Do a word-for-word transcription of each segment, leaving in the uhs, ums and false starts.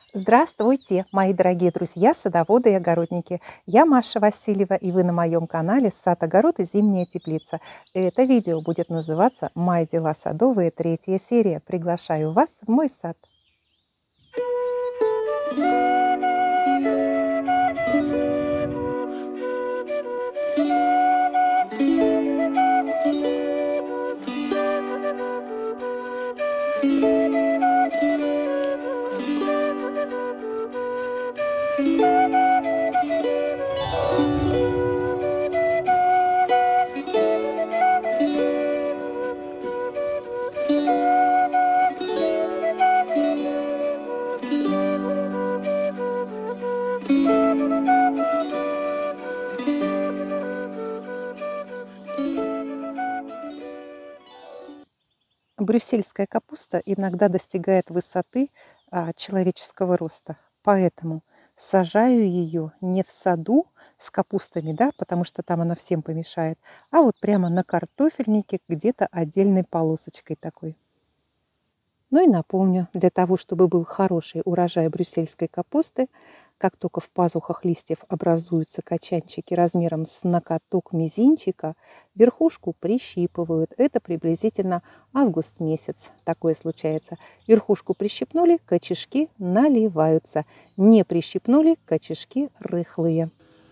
Здравствуйте, мои дорогие друзья, садоводы и огородники. Я Маша Васильева, и вы на моем канале «Сад, огород и зимняя теплица». Это видео будет называться «Мои дела садовые», третья серия. Приглашаю вас в мой сад. Брюссельская капуста иногда достигает высоты а, человеческого роста, поэтому сажаю ее не в саду с капустами, да, потому что там она всем помешает, а вот прямо на картофельнике где-то отдельной полосочкой такой. Ну и напомню, для того, чтобы был хороший урожай брюссельской капусты, как только в пазухах листьев образуются качанчики размером с ноготок мизинчика, верхушку прищипывают. Это приблизительно август месяц. Такое случается. Верхушку прищипнули, кочешки наливаются. Не прищипнули, кочешки рыхлые.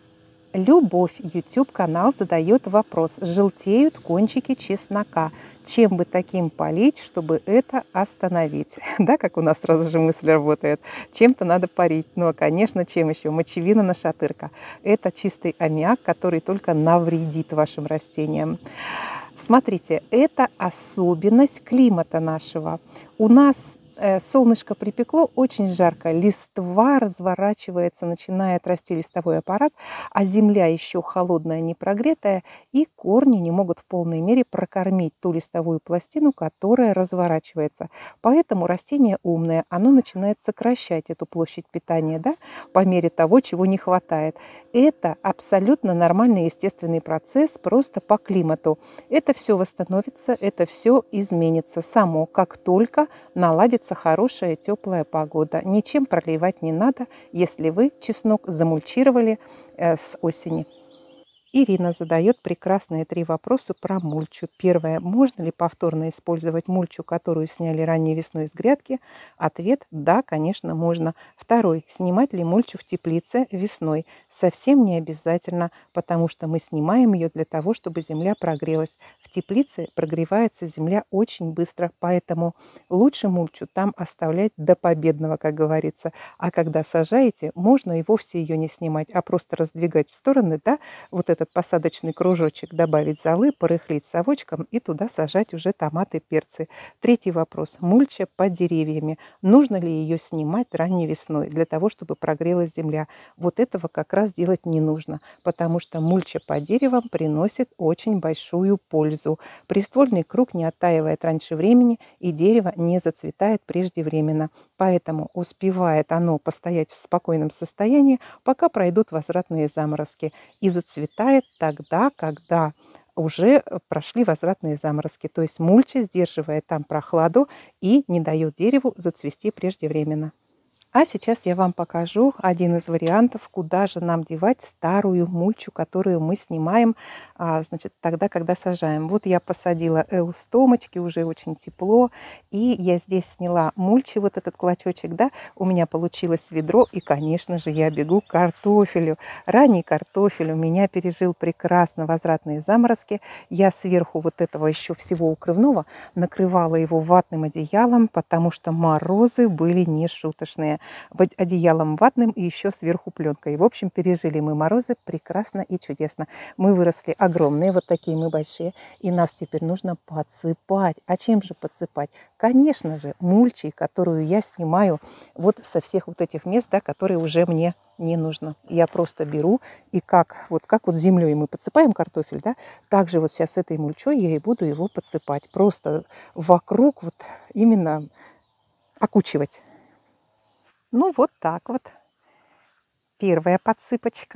Любовь YouTube канал задает вопрос: желтеют кончики чеснока. Чем бы таким полить, чтобы это остановить? Да, как у нас сразу же мысль работает. Чем-то надо парить. Ну, а, конечно, чем еще? Мочевина нашатырка. Это чистый аммиак, который только навредит вашим растениям. Смотрите, это особенность климата нашего. У нас солнышко припекло, очень жарко, листва разворачивается, начинает расти листовой аппарат, а земля еще холодная, не прогретая, и корни не могут в полной мере прокормить ту листовую пластину, которая разворачивается. Поэтому растение умное, оно начинает сокращать эту площадь питания, да, по мере того, чего не хватает. Это абсолютно нормальный естественный процесс, просто по климату. Это все восстановится, это все изменится само, как только наладится хорошая теплая погода. Ничем проливать не надо, если вы чеснок замульчировали э, с осени. Ирина задает прекрасные три вопроса про мульчу. Первое. Можно ли повторно использовать мульчу, которую сняли ранней весной с грядки? Ответ – да, конечно, можно. Второй. Снимать ли мульчу в теплице весной? Совсем не обязательно, потому что мы снимаем ее для того, чтобы земля прогрелась. В теплице прогревается земля очень быстро, поэтому лучше мульчу там оставлять до победного, как говорится. А когда сажаете, можно и вовсе ее не снимать, а просто раздвигать в стороны, да, вот этот посадочный кружочек, добавить золы, порыхлить совочком и туда сажать уже томаты, перцы. Третий вопрос. Мульча под деревьями. Нужно ли ее снимать ранней весной для того, чтобы прогрелась земля? Вот этого как раз делать не нужно, потому что мульча под деревом приносит очень большую пользу. Приствольный круг не оттаивает раньше времени, и дерево не зацветает преждевременно. Поэтому успевает оно постоять в спокойном состоянии, пока пройдут возвратные заморозки, и зацветает тогда, когда уже прошли возвратные заморозки. То есть мульча сдерживает там прохладу и не дает дереву зацвести преждевременно. А сейчас я вам покажу один из вариантов, куда же нам девать старую мульчу, которую мы снимаем, а, значит, тогда, когда сажаем. Вот я посадила эустомочки, уже очень тепло, и я здесь сняла мульчи, вот этот клочочек, да, у меня получилось ведро, и, конечно же, я бегу к картофелю. Ранний картофель у меня пережил прекрасно возвратные заморозки. Я сверху вот этого еще всего укрывного накрывала его ватным одеялом, потому что морозы были нешуточные. Одеялом ватным и еще сверху пленкой. В общем, пережили мы морозы прекрасно и чудесно. Мы выросли огромные, вот такие мы большие, и нас теперь нужно подсыпать. А чем же подсыпать? Конечно же, мульчей, которую я снимаю вот со всех вот этих мест, да, которые уже мне не нужно. Я просто беру, и как вот, как вот землей мы подсыпаем картофель, да, так же вот сейчас этой мульчой я и буду его подсыпать. Просто вокруг вот именно окучивать. Ну, вот так вот. Первая подсыпочка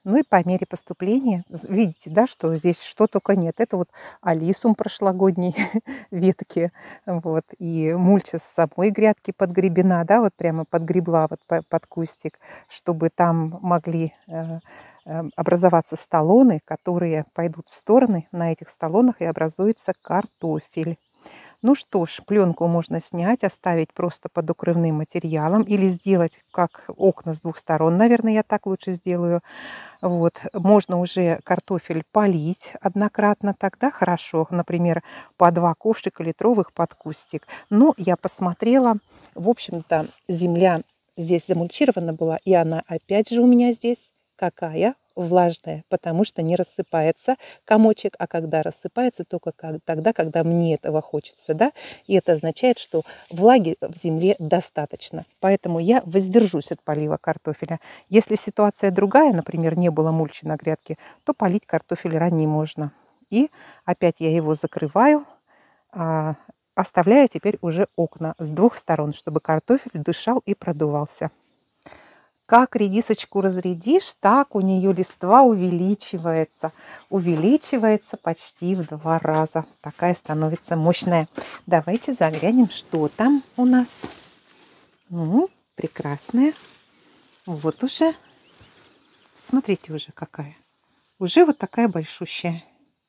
Ну и по мере поступления, з- видите, да, что здесь что только нет. Это вот алисум прошлогодней ветки, вот, и мульча с самой грядки подгребена, да, вот прямо подгребла вот по- под кустик, чтобы там могли э, э, образоваться столоны, которые пойдут в стороны. На этих столонах и образуется картофель. Ну что ж, пленку можно снять, оставить просто под укрывным материалом или сделать как окна с двух сторон. Наверное, я так лучше сделаю. Вот. Можно уже картофель полить однократно, тогда хорошо. Например, по два ковшика литровых под кустик. Но я посмотрела, в общем-то, земля здесь замульчирована была, и она опять же у меня здесь какая? Влажная, потому что не рассыпается комочек, а когда рассыпается, только как, тогда, когда мне этого хочется, да, и это означает, что влаги в земле достаточно, поэтому я воздержусь от полива картофеля. Если ситуация другая, например, не было мульчи на грядке, то полить картофель ранее можно. И опять я его закрываю, а, оставляю теперь уже окна с двух сторон, чтобы картофель дышал и продувался. Как редисочку разрядишь, так у нее листва увеличивается. Увеличивается почти в два раза. Такая становится мощная. Давайте заглянем, что там у нас. Ну, прекрасная. Вот уже. Смотрите уже какая. Уже вот такая большущая.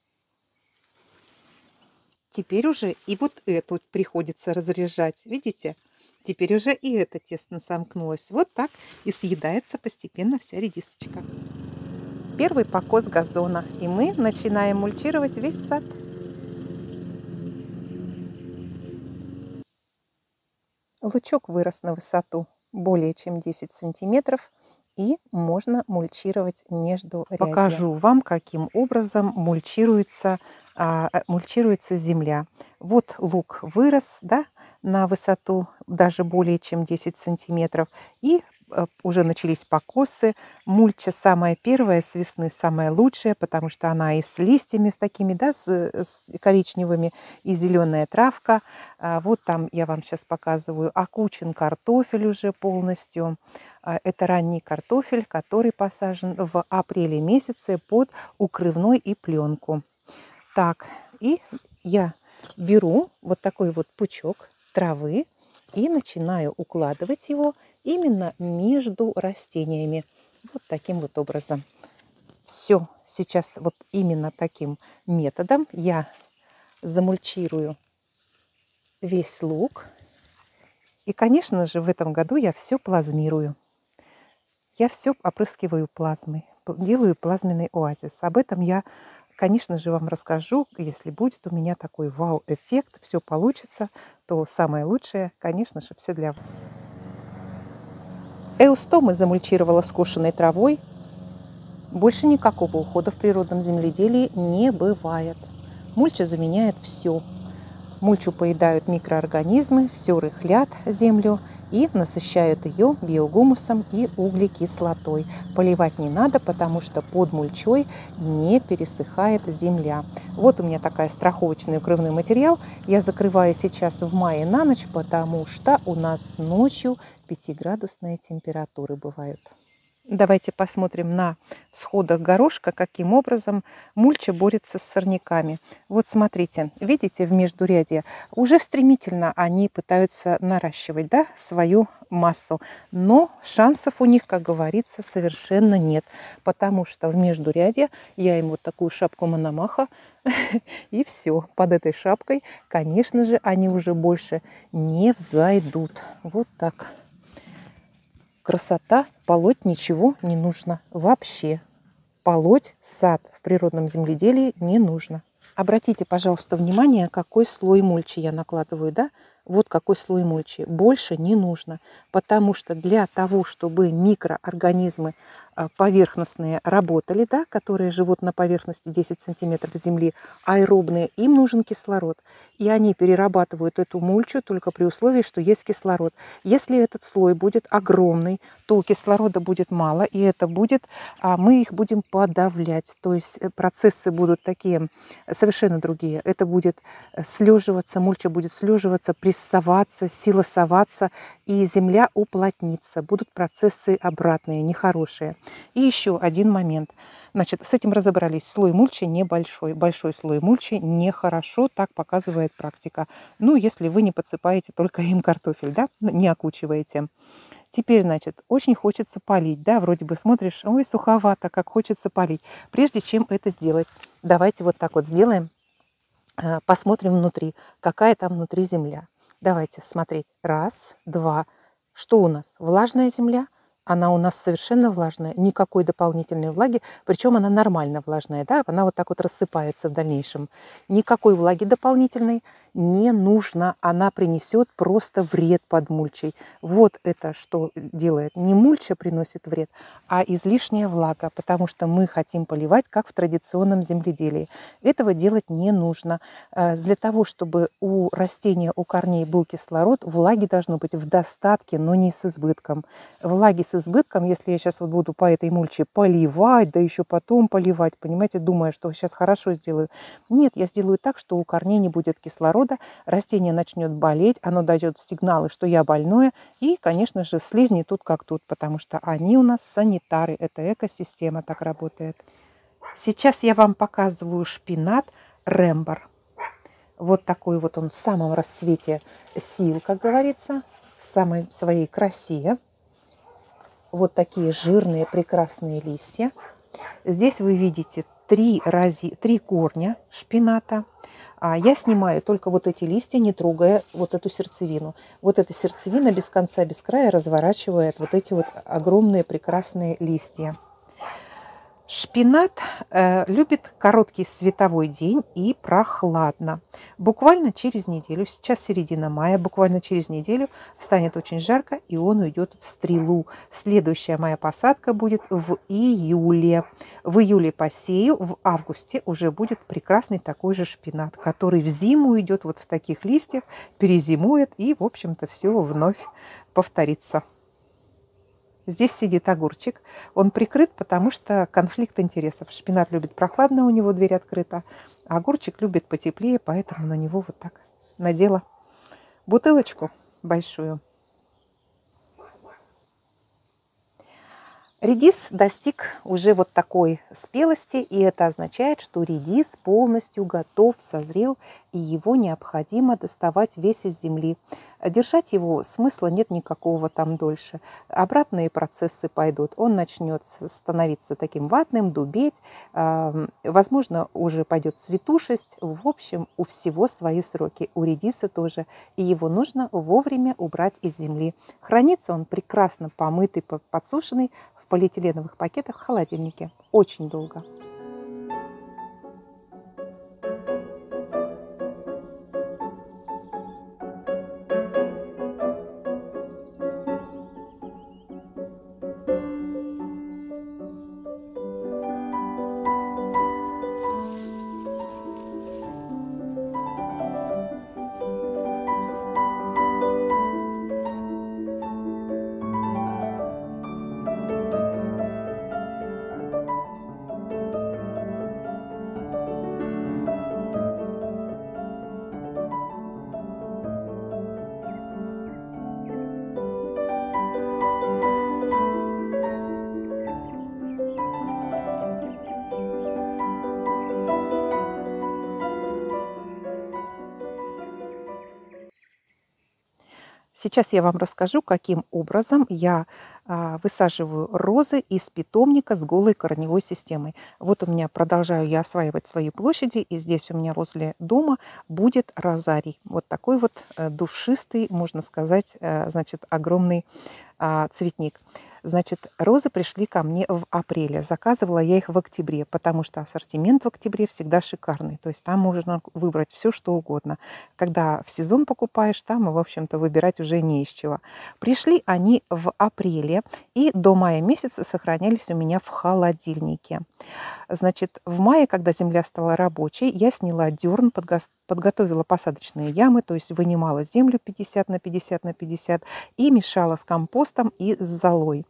Теперь уже и вот эту приходится разряжать. Видите? Теперь уже и это тесно сомкнулось. Вот так и съедается постепенно вся редисочка. Первый покос газона, и мы начинаем мульчировать весь сад. Лучок вырос на высоту более чем десять сантиметров, и можно мульчировать между рядья. Покажу вам, каким образом мульчируется, а, мульчируется земля. Вот лук вырос, да, на высоту даже более чем десять сантиметров, и уже начались покосы. Мульча самая первая с весны, самая лучшая, потому что она и с листьями, с такими, да, с, с коричневыми, и зеленая травка. А вот там я вам сейчас показываю окучен картофель уже полностью. А это ранний картофель, который посажен в апреле месяце под укрывной и пленку. Так, и я беру вот такой вот пучок травы и начинаю укладывать его именно между растениями. Вот таким вот образом. Все сейчас вот именно таким методом я замульчирую весь лук. И, конечно же, в этом году я все плазмирую. Я все опрыскиваю плазмой, делаю плазменный оазис. Об этом я, конечно же, вам расскажу, если будет у меня такой вау-эффект, все получится, то самое лучшее, конечно же, все для вас. Эустомы замульчировала скошенной травой. Больше никакого ухода в природном земледелии не бывает. Мульча заменяет все. Мульчу поедают микроорганизмы, все рыхлят землю и насыщают ее биогумусом и углекислотой. Поливать не надо, потому что под мульчой не пересыхает земля. Вот у меня такая страховочный укрывной материал. Я закрываю сейчас в мае на ночь, потому что у нас ночью пятиградусные температуры бывают. Давайте посмотрим на всходах горошка, каким образом мульча борется с сорняками. Вот смотрите, видите, в междурядье уже стремительно они пытаются наращивать, да, свою массу. Но шансов у них, как говорится, совершенно нет. Потому что в междурядье я им вот такую шапку Мономаха, и все. Под этой шапкой, конечно же, они уже больше не взойдут. Вот так. Красота, полоть ничего не нужно вообще. Полоть сад в природном земледелии не нужно. Обратите, пожалуйста, внимание, какой слой мульчи я накладываю, да? Вот какой слой мульчи. Больше не нужно, потому что для того, чтобы микроорганизмы поверхностные работали, да, которые живут на поверхности десять сантиметров земли, аэробные, им нужен кислород. И они перерабатывают эту мульчу только при условии, что есть кислород. Если этот слой будет огромный, то кислорода будет мало, и это будет, а мы их будем подавлять. То есть процессы будут такие совершенно другие. Это будет слеживаться, мульча будет слеживаться, прессоваться, силосоваться, и земля уплотнится. Будут процессы обратные, нехорошие. И еще один момент. Значит, с этим разобрались. Слой мульчи небольшой. Большой слой мульчи нехорошо, так показывает практика. Ну, если вы не подсыпаете только им картофель, да, не окучиваете. Теперь, значит, очень хочется полить, да, вроде бы смотришь, ой, суховато, как хочется полить. Прежде чем это сделать, давайте вот так вот сделаем, посмотрим внутри, какая там внутри земля. Давайте смотреть. Раз, два. Что у нас? Влажная земля? Она у нас совершенно влажная, никакой дополнительной влаги, причем она нормально влажная, да, она вот так вот рассыпается в дальнейшем. Никакой влаги дополнительной не нужно, она принесет просто вред под мульчей. Вот это что делает. Не мульча приносит вред, а излишняя влага, потому что мы хотим поливать, как в традиционном земледелии. Этого делать не нужно. Для того, чтобы у растения, у корней был кислород, влаги должно быть в достатке, но не с избытком. Влаги с избытком, если я сейчас вот буду по этой мульче поливать, да еще потом поливать, понимаете, думая, что сейчас хорошо сделаю. Нет, я сделаю так, что у корней не будет кислорода, растение начнет болеть, оно дает сигналы, что я больное, и, конечно же, слизни тут как тут, потому что они у нас санитары, это экосистема так работает. Сейчас я вам показываю шпинат рембар. Вот такой вот он в самом расцвете сил, как говорится, в самой своей красе. Вот такие жирные прекрасные листья. Здесь вы видите три, рази, три корня шпината. А я снимаю только вот эти листья, не трогая вот эту сердцевину. Вот эта сердцевина без конца, без края разворачивает вот эти вот огромные прекрасные листья. Шпинат э, любит короткий световой день и прохладно. Буквально через неделю, сейчас середина мая, буквально через неделю станет очень жарко, и он уйдет в стрелу. Следующая моя посадка будет в июле. В июле посею, в августе уже будет прекрасный такой же шпинат, который в зиму идет вот в таких листьях, перезимует, и, в общем-то, все вновь повторится. Здесь сидит огурчик. Он прикрыт, потому что конфликт интересов. Шпинат любит прохладно, у него дверь открыта. А огурчик любит потеплее, поэтому на него вот так надела бутылочку большую. Редис достиг уже вот такой спелости, и это означает, что редис полностью готов, созрел, и его необходимо доставать весь из земли. Держать его смысла нет никакого там дольше. Обратные процессы пойдут. Он начнет становиться таким ватным, дубеть. Возможно, уже пойдет цветушесть. В общем, у всего свои сроки. У редиса тоже. И его нужно вовремя убрать из земли. Хранится он прекрасно помытый, подсушенный в полиэтиленовых пакетах в холодильнике. Очень долго. Сейчас я вам расскажу, каким образом я а, высаживаю розы из питомника с голой корневой системой. Вот у меня продолжаю я осваивать свои площади, и здесь у меня возле дома будет розарий. Вот такой вот а, душистый, можно сказать, а, значит, огромный а, цветник. Значит, розы пришли ко мне в апреле. Заказывала я их в октябре, потому что ассортимент в октябре всегда шикарный. То есть там можно выбрать все, что угодно. Когда в сезон покупаешь, там, в общем-то, выбирать уже не из чего. Пришли они в апреле и до мая месяца сохранялись у меня в холодильнике. Значит, в мае, когда земля стала рабочей, я сняла дерн, подго подготовила посадочные ямы, то есть вынимала землю пятьдесят на пятьдесят на пятьдесят и мешала с компостом и с золой.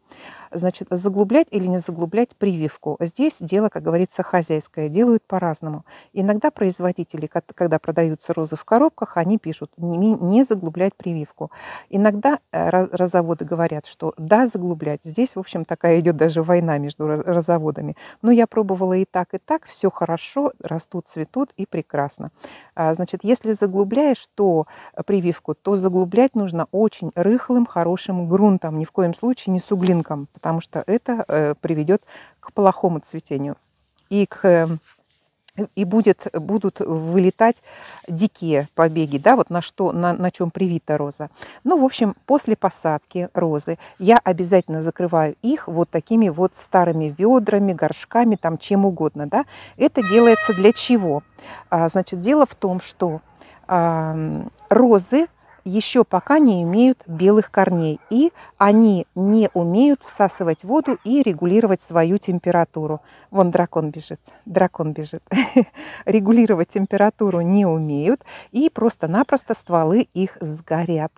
Значит, заглублять или не заглублять прививку. Здесь дело, как говорится, хозяйское. Делают по-разному. Иногда производители, когда продаются розы в коробках, они пишут не заглублять прививку. Иногда розоводы говорят, что да, заглублять. Здесь, в общем, такая идет даже война между розоводами. Но я пробовала и так, и так. Все хорошо, растут, цветут и прекрасно. Значит, если заглубляешь то прививку, то заглублять нужно очень рыхлым, хорошим грунтом. Ни в коем случае не суглинком, потому что это э, приведет к плохому цветению. И, к, э, и будет, будут вылетать дикие побеги, да, вот на, что, на, на чем привита роза. Ну, в общем, после посадки розы я обязательно закрываю их вот такими вот старыми ведрами, горшками, там чем угодно, да. Это делается для чего? А, значит, дело в том, что а, розы еще пока не имеют белых корней, и они не умеют всасывать воду и регулировать свою температуру. Вон дракон бежит, дракон бежит. Регулировать температуру не умеют, и просто-напросто стволы их сгорят.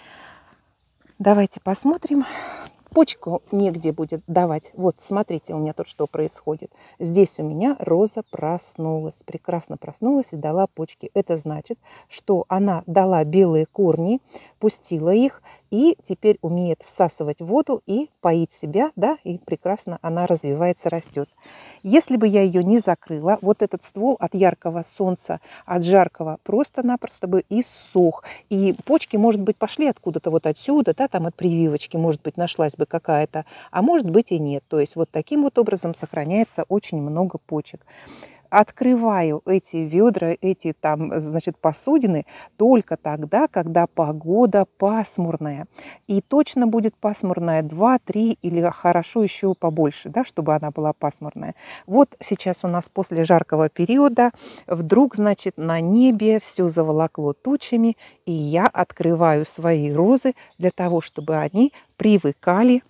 Давайте посмотрим. Почку негде будет давать. Вот, смотрите, у меня тут что происходит. Здесь у меня роза проснулась, прекрасно проснулась и дала почки. Это значит, что она дала белые корни, пустила их, и теперь умеет всасывать воду и поить себя, да, и прекрасно она развивается, растет. Если бы я ее не закрыла, вот этот ствол от яркого солнца, от жаркого, просто-напросто бы иссох. И почки, может быть, пошли откуда-то вот отсюда, да, там от прививочки, может быть, нашлась бы какая-то, а может быть и нет. То есть вот таким вот образом сохраняется очень много почек. Открываю эти ведра, эти там, значит, посудины только тогда, когда погода пасмурная. И точно будет пасмурная два-три или хорошо еще побольше, да, чтобы она была пасмурная. Вот сейчас у нас после жаркого периода вдруг, значит, на небе все заволокло тучами, и я открываю свои розы для того, чтобы они привыкали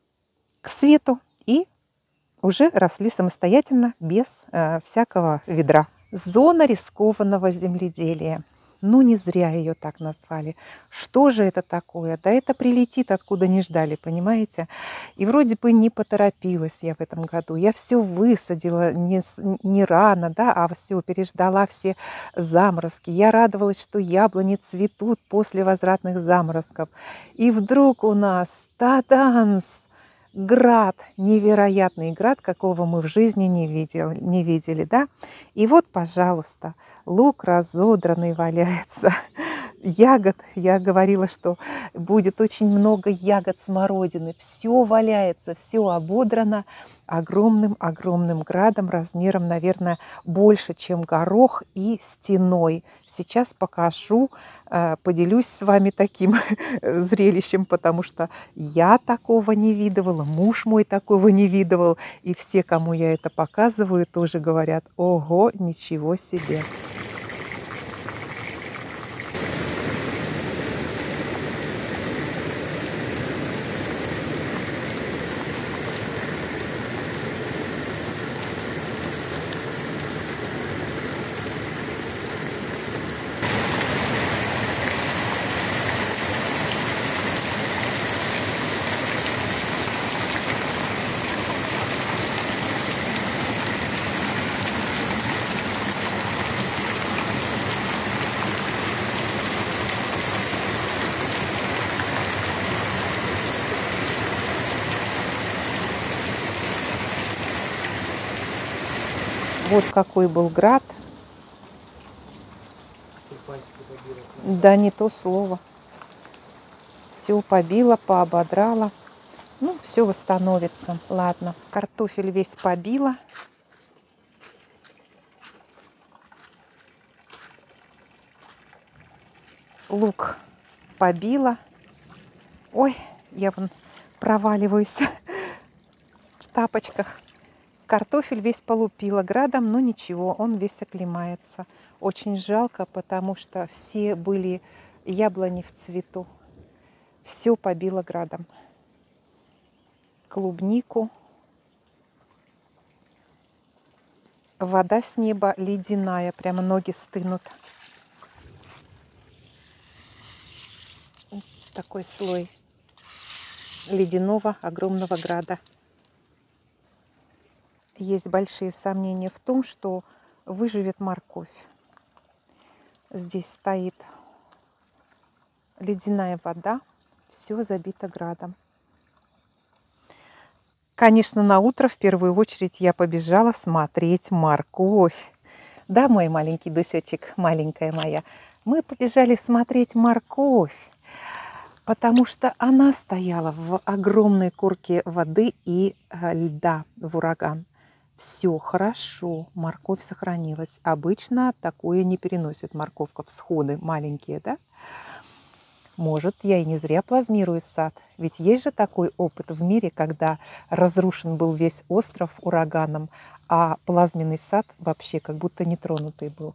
к свету и уже росли самостоятельно, без э, всякого ведра. Зона рискованного земледелия. Ну, не зря ее так назвали. Что же это такое? Да это прилетит, откуда не ждали, понимаете? И вроде бы не поторопилась я в этом году. Я все высадила не, не рано, да, а все переждала все заморозки. Я радовалась, что яблони цветут после возвратных заморозков. И вдруг у нас та-данс! Град, невероятный град, какого мы в жизни не видели, не видели, да? И вот, пожалуйста, лук разодранный валяется. Ягод, я говорила, что будет очень много ягод смородины. Все валяется, все ободрано огромным-огромным градом, размером, наверное, больше, чем горох и стеной. Сейчас покажу, поделюсь с вами таким зрелищем, потому что я такого не видывала, муж мой такого не видывал, и все, кому я это показываю, тоже говорят: ого, ничего себе! Вот какой был град. Да не то слово. Все побило, поободрало. Ну, все восстановится. Ладно, картофель весь побило. Лук побило. Ой, я вон проваливаюсь в тапочках. Картофель весь полупила градом, но ничего, он весь оклемается. Очень жалко, потому что все были яблони в цвету. Все побило градом. Клубнику. Вода с неба ледяная, прямо ноги стынут. Такой слой ледяного огромного града. Есть большие сомнения в том, что выживет морковь. Здесь стоит ледяная вода, все забито градом. Конечно, на утро в первую очередь я побежала смотреть морковь. Да, мой маленький Дусечек, маленькая моя, мы побежали смотреть морковь, потому что она стояла в огромной курке воды и льда в ураган. Все хорошо, морковь сохранилась. Обычно такое не переносит морковка, всходы маленькие, да? Может, я и не зря плазмирую сад, ведь есть же такой опыт в мире, когда разрушен был весь остров ураганом, а плазменный сад вообще как будто нетронутый был.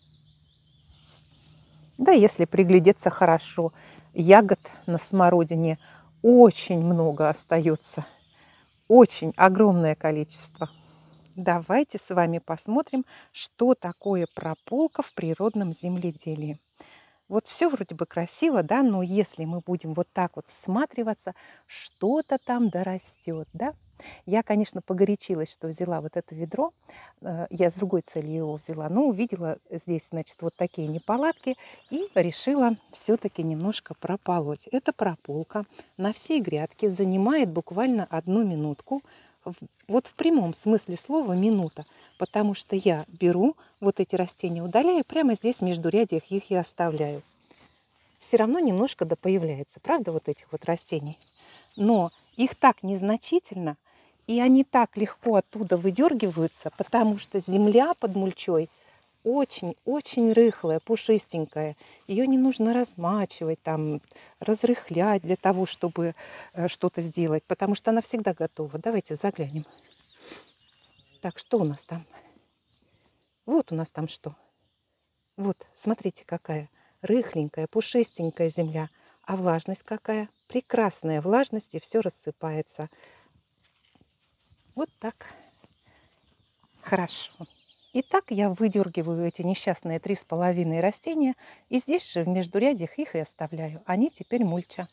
Да, если приглядеться хорошо, ягод на смородине очень много остается, очень огромное количество. Давайте с вами посмотрим, что такое прополка в природном земледелии. Вот все вроде бы красиво, да, но если мы будем вот так вот всматриваться, что-то там дорастет, да. Я, конечно, погорячилась, что взяла вот это ведро, я с другой целью его взяла, но увидела здесь, значит, вот такие неполадки и решила все-таки немножко прополоть. Эта прополка на всей грядке занимает буквально одну минутку, вот в прямом смысле слова минута, потому что я беру вот эти растения, удаляю, прямо здесь в междурядьях их и оставляю. Все равно немножко да появляется, правда, вот этих вот растений. Но их так незначительно, и они так легко оттуда выдергиваются, потому что земля под мульчой очень-очень рыхлая, пушистенькая. Ее не нужно размачивать, там, разрыхлять для того, чтобы э, что-то сделать, потому что она всегда готова. Давайте заглянем. Так, что у нас там? Вот у нас там что. Вот, смотрите, какая рыхленькая, пушистенькая земля. А влажность какая? Прекрасная влажность, и все рассыпается. Вот так. Хорошо. Итак, я выдергиваю эти несчастные три с половиной растения, и здесь же в междурядьях их и оставляю. Они теперь мульча.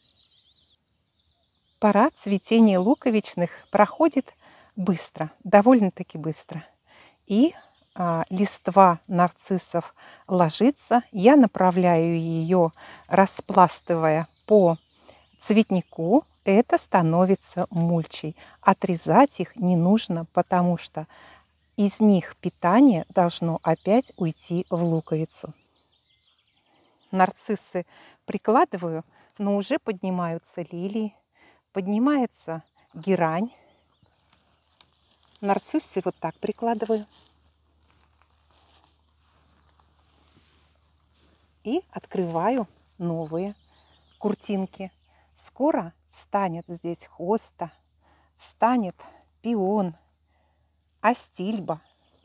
Пора цветения луковичных проходит быстро, довольно-таки быстро. И а, листва нарциссов ложится. Я направляю ее, распластывая по цветнику. Это становится мульчей. Отрезать их не нужно, потому что из них питание должно опять уйти в луковицу. Нарциссы прикладываю, но уже поднимаются лилии, поднимается герань. Нарциссы вот так прикладываю. И открываю новые куртинки. Скоро встанет здесь хоста, встанет пион, астильба,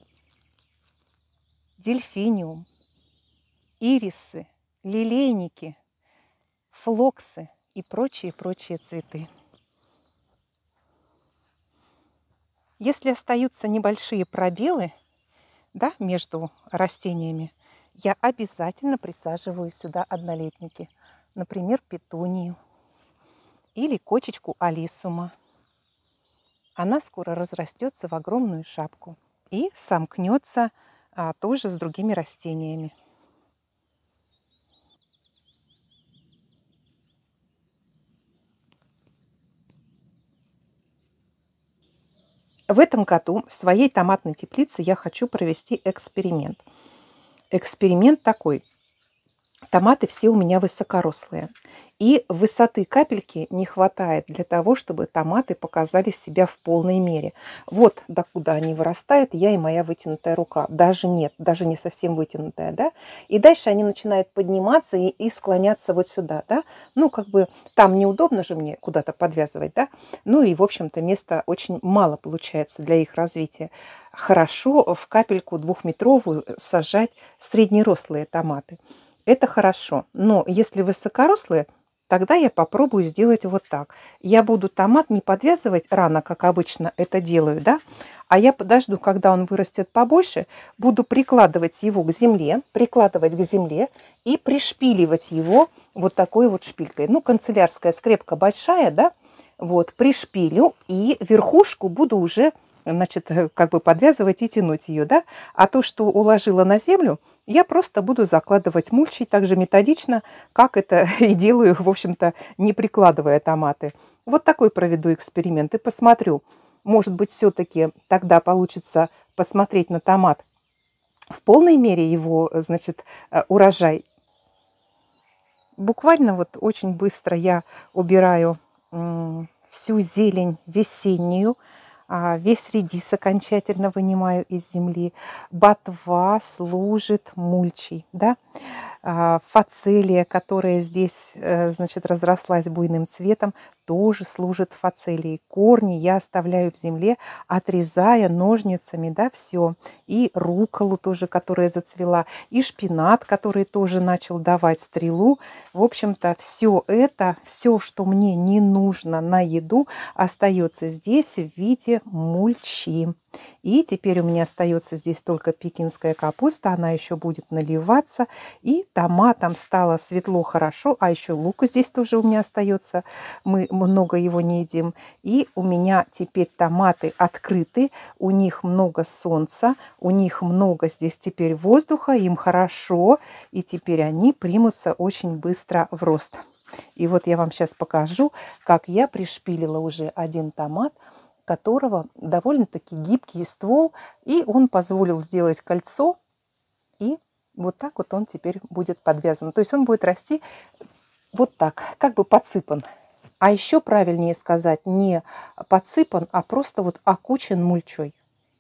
дельфиниум, ирисы, лилейники, флоксы и прочие-прочие цветы. Если остаются небольшие пробелы, да, между растениями, я обязательно присаживаю сюда однолетники, например, петунию или кочечку алисума. Она скоро разрастется в огромную шапку и сомкнется а, тоже с другими растениями. В этом году в своей томатной теплице я хочу провести эксперимент. Эксперимент такой. Томаты все у меня высокорослые. И высоты капельки не хватает для того, чтобы томаты показали себя в полной мере. Вот докуда они вырастают, я и моя вытянутая рука. Даже нет, даже не совсем вытянутая, да. И дальше они начинают подниматься и, и склоняться вот сюда, да. Ну, как бы там неудобно же мне куда-то подвязывать, да. Ну и, в общем-то, места очень мало получается для их развития. Хорошо в капельку двухметровую сажать среднерослые томаты. Это хорошо, но если высокорослые, тогда я попробую сделать вот так. Я буду томат не подвязывать рано, как обычно это делаю, да, а я подожду, когда он вырастет побольше, буду прикладывать его к земле, прикладывать к земле и пришпиливать его вот такой вот шпилькой. Ну, канцелярская скрепка большая, да, Вот, пришпилю и верхушку буду уже, значит, как бы подвязывать и тянуть ее, да. А то, что уложила на землю, я просто буду закладывать мульчей так же методично, как это и делаю, в общем-то, не прикладывая томаты. Вот такой проведу эксперимент и посмотрю. Может быть, все-таки тогда получится посмотреть на томат в полной мере его, значит, урожай. Буквально вот очень быстро я убираю всю зелень весеннюю, весь редис окончательно вынимаю из земли. Ботва служит мульчей, да? Фацелия, которая здесь, значит, разрослась буйным цветом, тоже служит фацелией. Корни я оставляю в земле, отрезая ножницами, да, все. И рукколу тоже, которая зацвела, и шпинат, который тоже начал давать стрелу. В общем-то, все это, все, что мне не нужно на еду, остается здесь в виде мульчи. И теперь у меня остается здесь только пекинская капуста, она еще будет наливаться. И томатом стало светло, хорошо, а еще лук здесь тоже у меня остается, мы много его не едим. И у меня теперь томаты открыты, у них много солнца, у них много здесь теперь воздуха, им хорошо, и теперь они примутся очень быстро в рост. И вот я вам сейчас покажу, как я пришпилила уже один томат, которого довольно-таки гибкий ствол, и он позволил сделать кольцо, и вот так вот он теперь будет подвязан. То есть он будет расти вот так, как бы подсыпан. А еще правильнее сказать, не подсыпан, а просто вот окучен мульчой.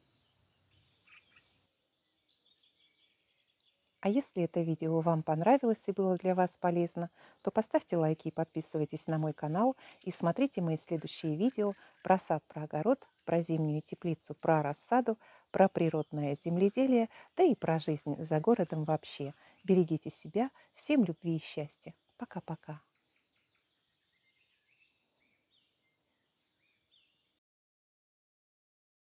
А если это видео вам понравилось и было для вас полезно, то поставьте лайки и подписывайтесь на мой канал. И смотрите мои следующие видео про сад, про огород, про зимнюю теплицу, про рассаду, про природное земледелие, да и про жизнь за городом вообще. Берегите себя. Всем любви и счастья. Пока-пока.